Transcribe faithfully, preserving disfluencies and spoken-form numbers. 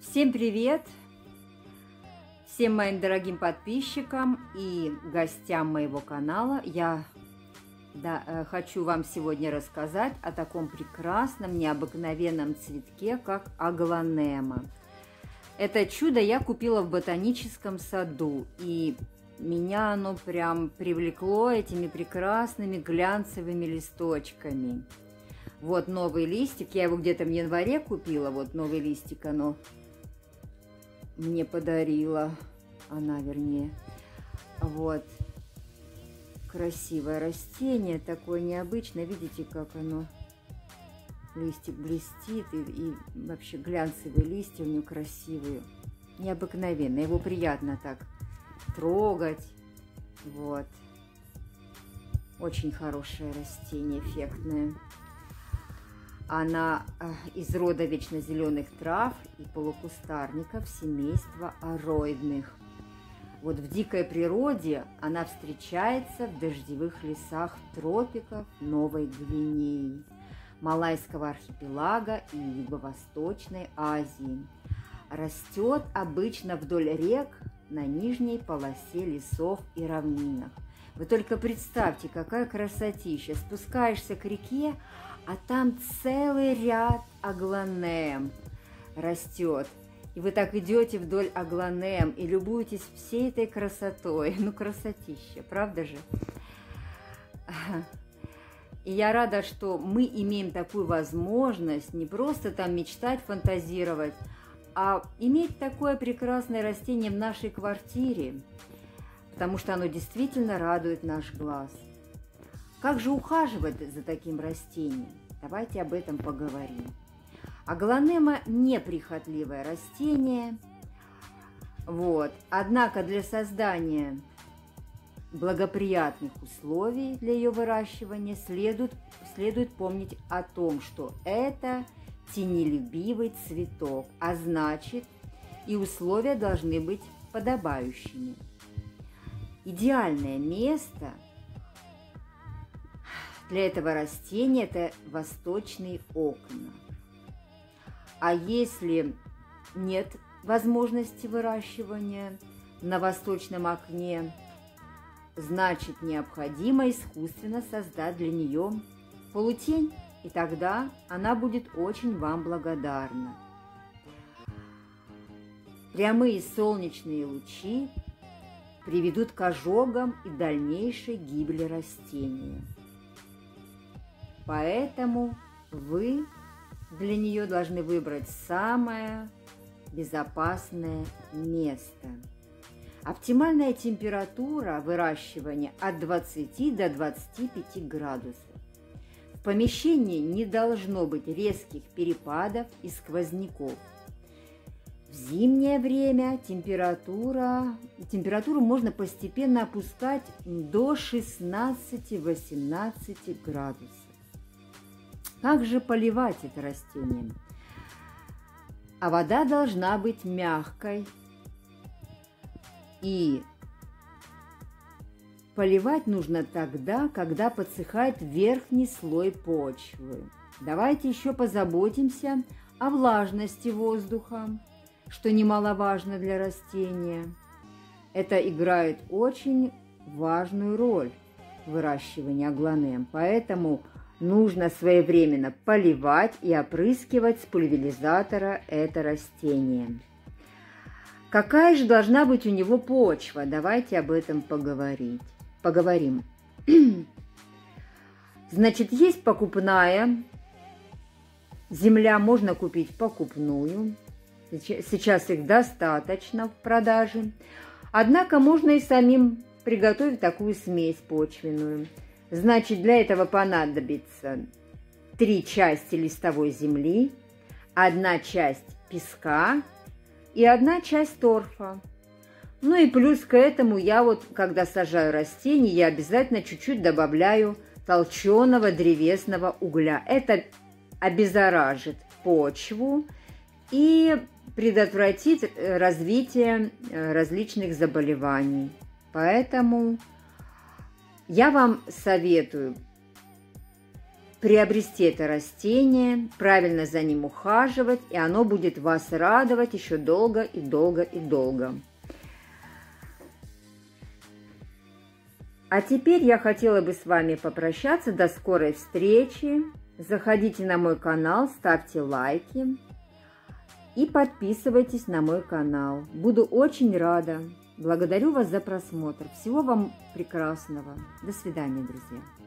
Всем привет! Всем моим дорогим подписчикам и гостям моего канала. Я да, хочу вам сегодня рассказать о таком прекрасном, необыкновенном цветке, как аглонема. Это чудо я купила в ботаническом саду, и меня оно прям привлекло этими прекрасными глянцевыми листочками. Вот новый листик, я его где-то в январе купила, вот новый листик оно мне подарила, она вернее. Вот, красивое растение, такое необычное, видите, как оно, листик блестит, и, и вообще глянцевые листья у него красивые, необыкновенно, его приятно так трогать, вот, очень хорошее растение, эффектное. Она из рода вечно зеленых трав и полукустарников семейства ароидных. Вот в дикой природе она встречается в дождевых лесах тропиков Новой Гвинеи, Малайского архипелага и Юго-Восточной Азии. Растет обычно вдоль рек на нижней полосе лесов и равнинах. Вы только представьте, какая красотища. Спускаешься к реке, а там целый ряд аглонем растет. И вы так идете вдоль аглонем и любуетесь всей этой красотой. Ну, красотища, правда же? И я рада, что мы имеем такую возможность не просто там мечтать, фантазировать, а иметь такое прекрасное растение в нашей квартире, потому что оно действительно радует наш глаз. Как же ухаживать за таким растением? Давайте об этом поговорим. Аглонема неприхотливое растение, вот. Однако для создания благоприятных условий для ее выращивания следует, следует помнить о том, что это тенелюбивый цветок, а значит и условия должны быть подобающими. Идеальное место для этого растения – это восточные окна. А если нет возможности выращивания на восточном окне, значит необходимо искусственно создать для нее полутень, и тогда она будет очень вам благодарна. Прямые солнечные лучи приведут к ожогам и дальнейшей гибели растения. Поэтому вы для нее должны выбрать самое безопасное место. Оптимальная температура выращивания от двадцати до двадцати пяти градусов. В помещении не должно быть резких перепадов и сквозняков. В зимнее время температура, температуру можно постепенно опускать до шестнадцати-восемнадцати градусов. Как же поливать это растение? А вода должна быть мягкой. И поливать нужно тогда, когда подсыхает верхний слой почвы. Давайте еще позаботимся о влажности воздуха, что немаловажно для растения. Это играет очень важную роль в выращивании аглонем, поэтому нужно своевременно поливать и опрыскивать с пульверизатора это растение. Какая же должна быть у него почва? Давайте об этом поговорить. поговорим. Значит, есть покупная земля, можно купить покупную. Сейчас их достаточно в продаже. Однако можно и самим приготовить такую смесь почвенную. Значит, для этого понадобится три части листовой земли, одна часть песка и одна часть торфа. Ну и плюс к этому я вот, когда сажаю растения, я обязательно чуть-чуть добавляю толченого древесного угля. Это обеззаражит почву и предотвратит развитие различных заболеваний. Поэтому я вам советую приобрести это растение, правильно за ним ухаживать, и оно будет вас радовать еще долго и долго и долго. А теперь я хотела бы с вами попрощаться. До скорой встречи. Заходите на мой канал, ставьте лайки и подписывайтесь на мой канал. Буду очень рада. Благодарю вас за просмотр. Всего вам прекрасного. До свидания, друзья.